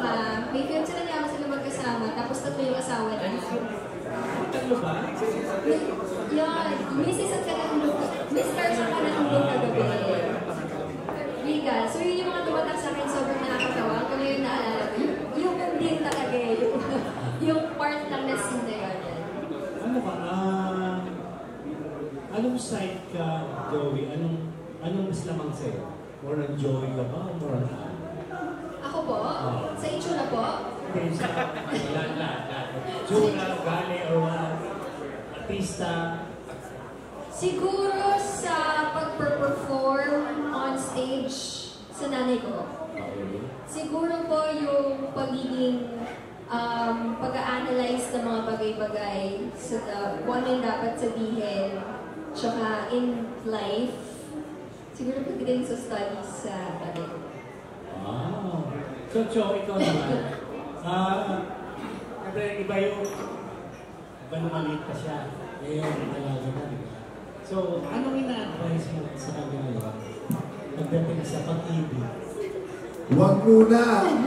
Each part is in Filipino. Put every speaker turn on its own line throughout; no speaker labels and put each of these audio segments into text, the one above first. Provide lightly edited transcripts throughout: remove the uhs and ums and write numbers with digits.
magkasama. May film sila niya sila magkasama, tapos tatlo yung asawa niya.
Tatlo ba?
Yun, Mrs. at Kanahulog. Mr. sa Kanahulog kagabi. Legal. So yun yung mga tumatak sa akin, sobrang nakakatawa. Kung ngayon naalala ko, yung din talaga yung part lang na scene na yun.
Ano ka? Anong side ka, Joey? Anong mas lamang sa'yo? More on Joey ka ba o more on Ann?
Ako po? Sa itsura po?
Hindi, sa lahat. Itsura, gale, or artista.
Siguro sa pag-perform on stage sa nanay ko. Siguro po yung pagiging pag-a-analyze ng mga bagay-bagay sa kung ano yung dapat sabihin, tsaka in life. Siguro pagdating sa studies sa nanay ko.
Wow! So, Cho, ikaw naman. Iba na maliit pa siya. Ngayon, talaga na, di ba? So, anong ina-advise mo sa kanya ngayon? Pagdating sa pag-ibig?
Huwag muna!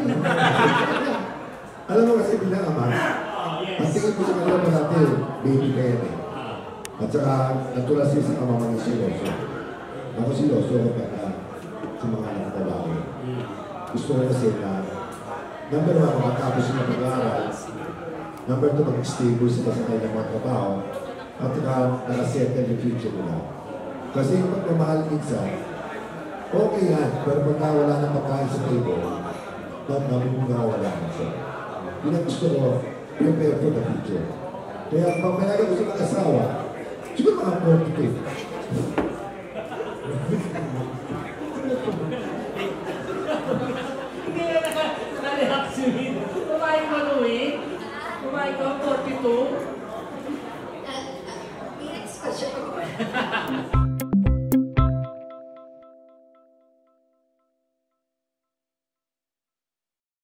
Alam mo kasi bilang ama, ang tingin ko sa kanila pa natin, baby ka yan eh. At saka, natural siya sa kamamang siloso. Ako siloso kapag sa mga anak na babae. Gusto ko kasi na, number 1, makatapos yung pag-aaral. Number 2, mag-stable sila sa kanilang mga trabaho. At saka, nakasettle yung future nila. Kasi yung pagmamahal minsan, okay yan, pero pagka wala ng pagkain sa table, namumungawala na siya. Yun ang gusto ko, prepare for the future. Kaya pag may ko sa mag-asawa, siguro mga 42.
Hindi na naka-react si Win. Kumain ka, Louie? Kumain ka, 42?